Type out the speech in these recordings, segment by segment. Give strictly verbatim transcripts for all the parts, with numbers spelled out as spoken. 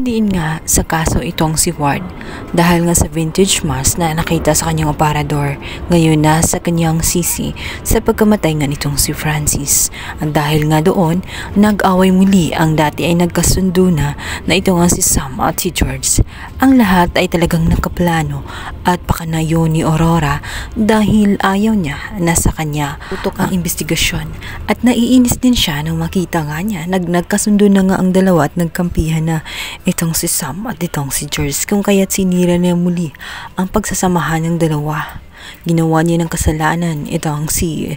Diin nga sa kaso itong si Ward dahil nga sa vintage mask na nakita sa kanyang aparador ngayon na sa kanyang sisi sa pagkamatay nga nitong si Francis. At dahil nga doon, nag-away muli ang dati ay nagkasundo na na ito nga si Sam at si George. Ang lahat ay talagang nakaplano at pakanayo ni Aurora dahil ayaw niya na sa kanya tutok ang investigasyon at naiinis din siya nang makita nga niya nag nagkasundo na nga ang dalawa at nagkampihan na itong si Sam at itong si George kung kaya't sinira niya muli ang pagsasamahan ng dalawa. Ginawa niya ng kasalanan itong si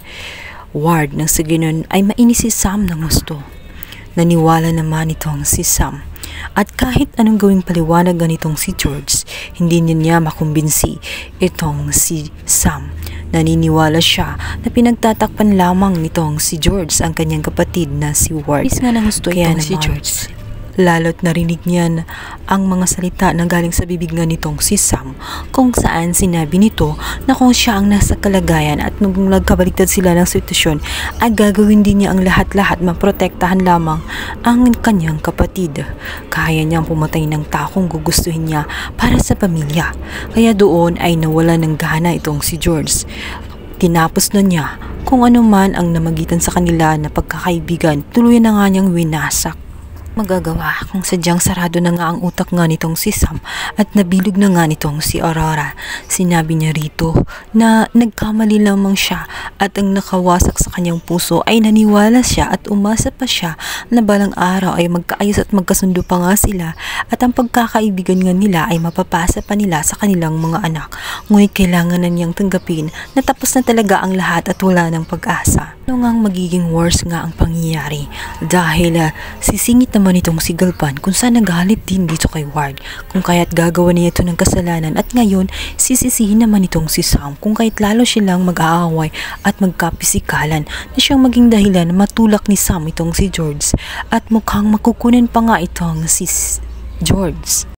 Ward nang sa ganun ay mainis si Sam ng gusto. Naniwala naman itong si Sam at kahit anong gawing paliwanag ganitong si George, hindi niya niya makumbinsi itong si Sam. Naniniwala siya na pinagtatakpan lamang nitong si George ang kanyang kapatid na si Ward. Is nga nang gusto itong si George. Lalo't narinig niyan ang mga salita na galing sa bibig nga nitong si Sam kung saan sinabi nito na kung siya ang nasa kalagayan at nung nagkabaliktad sila ng sitwasyon ay gagawin din niya ang lahat-lahat maprotektahan lamang ang kanyang kapatid. Kaya niyang pumatay ng tao kung gugustuhin niya para sa pamilya. Kaya doon ay nawala ng gana itong si George. Tinapos na niya kung ano man ang namagitan sa kanila na pagkakaibigan, tuluyan na nga niyang winasak. Magagawa kung sadyang sarado na nga ang utak nga nitong si Sam at nabilog na nga nitong si Aurora. Sinabi niya rito na nagkamali lamang siya at ang nakawasak sa kanyang puso ay naniwala siya at umasa pa siya na balang araw ay magkaayos at magkasundo pa nga sila at ang pagkakaibigan nga nila ay mapapasa pa nila sa kanilang mga anak. Ngunit kailangan na niyang tanggapin na tapos na talaga ang lahat at wala ng pag-asa. Ano nga magiging worse nga ang pangyayari dahil uh, sisingit naman itong si Galvan kung saan nagalit din dito kay Ward kung kaya't gagawa niya ito ng kasalanan at ngayon sisisihin naman itong si Sam kung kaya't lalo silang mag-aaway at magkapisikalan na siyang maging dahilan na matulak ni Sam itong si George at mukhang makukunin pa nga itong si George.